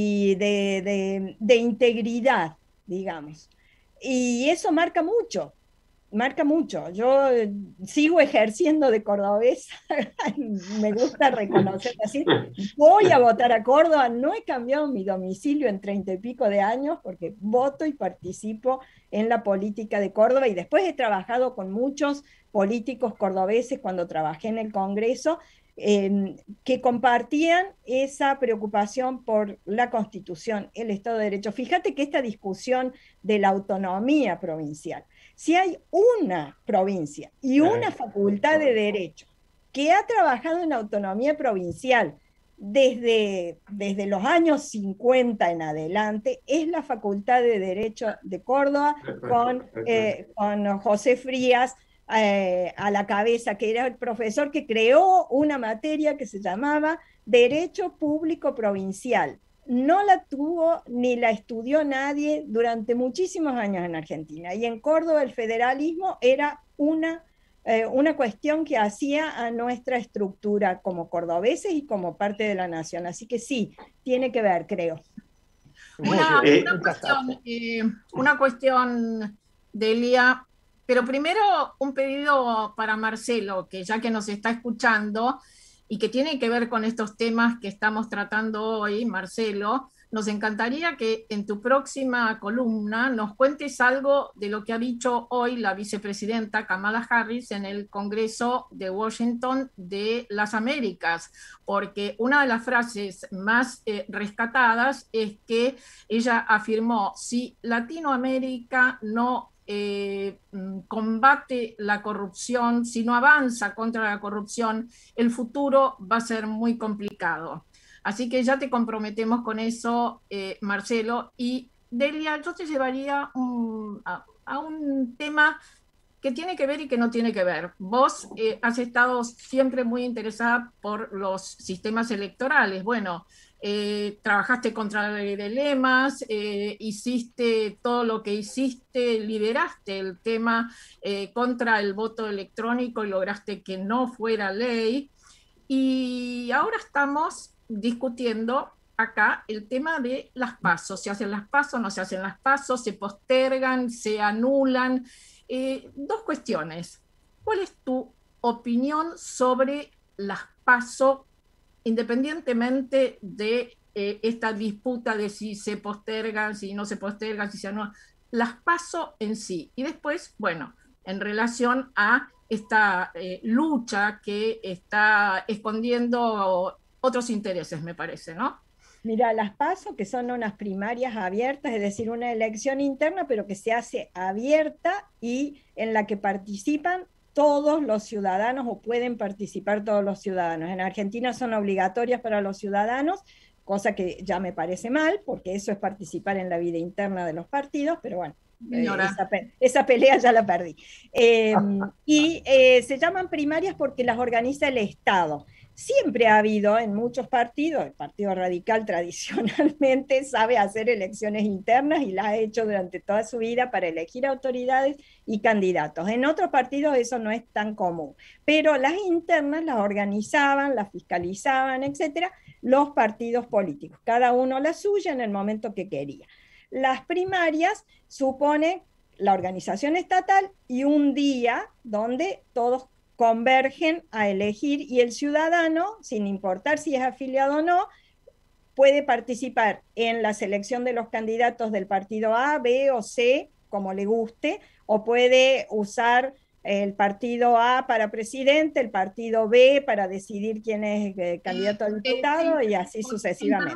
de integridad, digamos. Y eso marca mucho. Yo sigo ejerciendo de cordobesa, me gusta reconocerlo así. Voy a votar a Córdoba, no he cambiado mi domicilio en 30 y pico de años porque voto y participo en la política de Córdoba y después he trabajado con muchos políticos cordobeses cuando trabajé en el Congreso que compartían esa preocupación por la Constitución, el Estado de Derecho. Fíjate que esta discusión de la autonomía provincial, si hay una provincia y una facultad de Derecho que ha trabajado en autonomía provincial desde los años 50 en adelante, es la Facultad de Derecho de Córdoba con José Frías a la cabeza, que era el profesor que creó una materia que se llamaba Derecho Público Provincial. No la tuvo ni la estudió nadie durante muchísimos años en Argentina. Y en Córdoba el federalismo era una cuestión que hacía a nuestra estructura como cordobeses y como parte de la nación. Así que sí, tiene que ver, creo. Una cuestión, Delia, pero primero un pedido para Marcelo, que ya que nos está escuchando, y que tiene que ver con estos temas que estamos tratando hoy, Marcelo, nos encantaría que en tu próxima columna nos cuentes algo de lo que ha dicho hoy la vicepresidenta Kamala Harris en el Congreso de Washington de las Américas, porque una de las frases más rescatadas es que ella afirmó: si Latinoamérica no combate la corrupción, si no avanza contra la corrupción, el futuro va a ser muy complicado. Así que ya te comprometemos con eso, Marcelo. Y Delia, yo te llevaría a un tema que tiene que ver y que no tiene que ver. Vos has estado siempre muy interesada por los sistemas electorales. Bueno, trabajaste contra la ley de lemas, hiciste todo lo que hiciste, lideraste el tema contra el voto electrónico y lograste que no fuera ley. Y ahora estamos discutiendo acá el tema de las PASO. ¿Se hacen las PASO, no se hacen las PASO, se postergan, se anulan? Dos cuestiones. ¿Cuál es tu opinión sobre las PASO, independientemente de esta disputa de si se postergan, si no se postergan, si se anulan? Las PASO en sí. Y después, bueno, en relación a esta lucha que está escondiendo otros intereses, me parece, ¿no? Mira, las PASO, que son unas primarias abiertas, es decir, una elección interna, pero que se hace abierta y en la que participan todos los ciudadanos o pueden participar todos los ciudadanos. En Argentina son obligatorias para los ciudadanos, cosa que ya me parece mal, porque eso es participar en la vida interna de los partidos, pero bueno, esa pelea ya la perdí. Se llaman primarias porque las organiza el Estado. Siempre ha habido en muchos partidos, el Partido Radical tradicionalmente sabe hacer elecciones internas y las ha hecho durante toda su vida para elegir autoridades y candidatos. En otros partidos eso no es tan común, pero las internas las organizaban, las fiscalizaban, etcétera, los partidos políticos, cada uno la suya en el momento que quería. Las primarias supone la organización estatal y un día donde todos convergen a elegir y el ciudadano, sin importar si es afiliado o no, puede participar en la selección de los candidatos del partido A, B o C, como le guste, o puede usar el partido A para presidente, el partido B para decidir quién es candidato a diputado y así sucesivamente.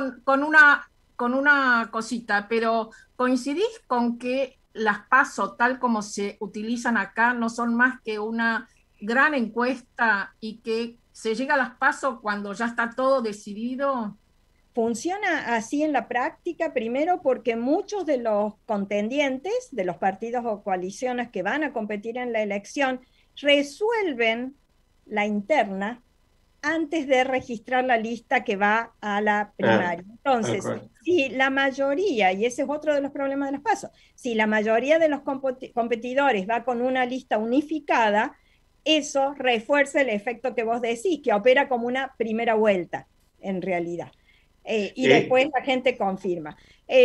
Con una cosita, pero ¿coincidís con que las PASO, tal como se utilizan acá, no son más que una gran encuesta y que se llega a las PASO cuando ya está todo decidido? Funciona así en la práctica, primero porque muchos de los contendientes de los partidos o coaliciones que van a competir en la elección resuelven la interna antes de registrar la lista que va a la primaria. Entonces, si la mayoría, y ese es otro de los problemas de las PASO, si la mayoría de los competidores va con una lista unificada, eso refuerza el efecto que vos decís, que opera como una primera vuelta, en realidad. Y después la gente confirma.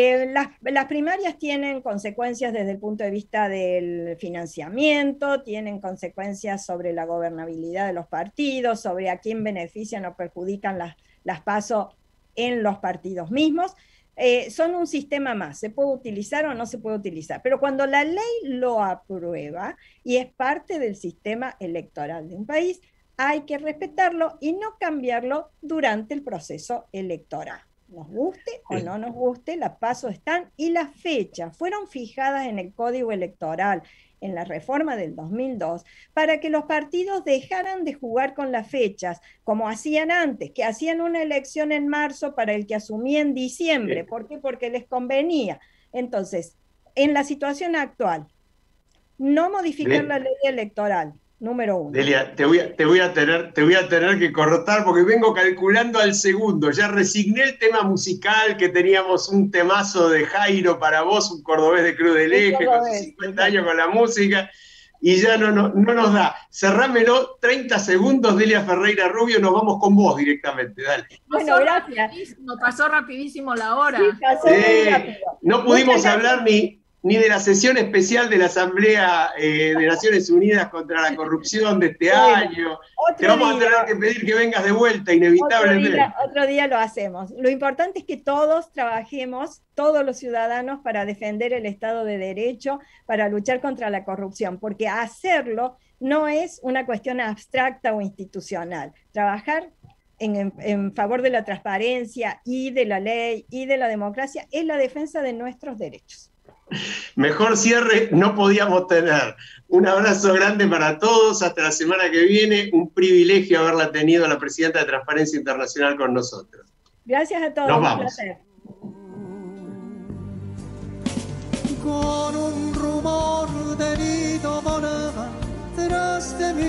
Las primarias tienen consecuencias desde el punto de vista del financiamiento, tienen consecuencias sobre la gobernabilidad de los partidos, sobre a quién benefician o perjudican las PASO en los partidos mismos. Son un sistema más, se puede utilizar o no se puede utilizar, pero cuando la ley lo aprueba y es parte del sistema electoral de un país, hay que respetarlo y no cambiarlo durante el proceso electoral. Nos guste o no nos guste, las PASO están y las fechas fueron fijadas en el Código Electoral en la reforma del 2002 para que los partidos dejaran de jugar con las fechas como hacían antes, que hacían una elección en marzo para el que asumía en diciembre. ¿Por qué? Porque les convenía. Entonces, en la situación actual, no modificar la ley electoral, número uno. Delia, te voy a tener que cortar porque vengo calculando al segundo. Ya resigné el tema musical, que teníamos un temazo de Jairo para vos, un cordobés de Cruz del Eje, con sus 50 años con la música, y ya no nos da. Cerrámelo, 30 segundos, Delia Ferreira Rubio, nos vamos con vos directamente, dale. Bueno, gracias. Pasó rapidísimo la hora. Sí, pasó muy rápido. No pudimos hablar ni ni de la sesión especial de la Asamblea de Naciones Unidas contra la Corrupción de este año. Te vamos a tener que pedir que vengas de vuelta, inevitablemente. Otro día lo hacemos. Lo importante es que todos trabajemos, todos los ciudadanos, para defender el Estado de Derecho, para luchar contra la corrupción, porque hacerlo no es una cuestión abstracta o institucional. Trabajar en favor de la transparencia y de la ley y de la democracia es la defensa de nuestros derechos. Mejor cierre no podíamos tener. Un abrazo grande para todos, hasta la semana que viene. Un privilegio haberla tenido a la presidenta de Transparencia Internacional con nosotros. Gracias a todos. Nos vamos. Un placer. Con un rumor de nido volaba tras de mí.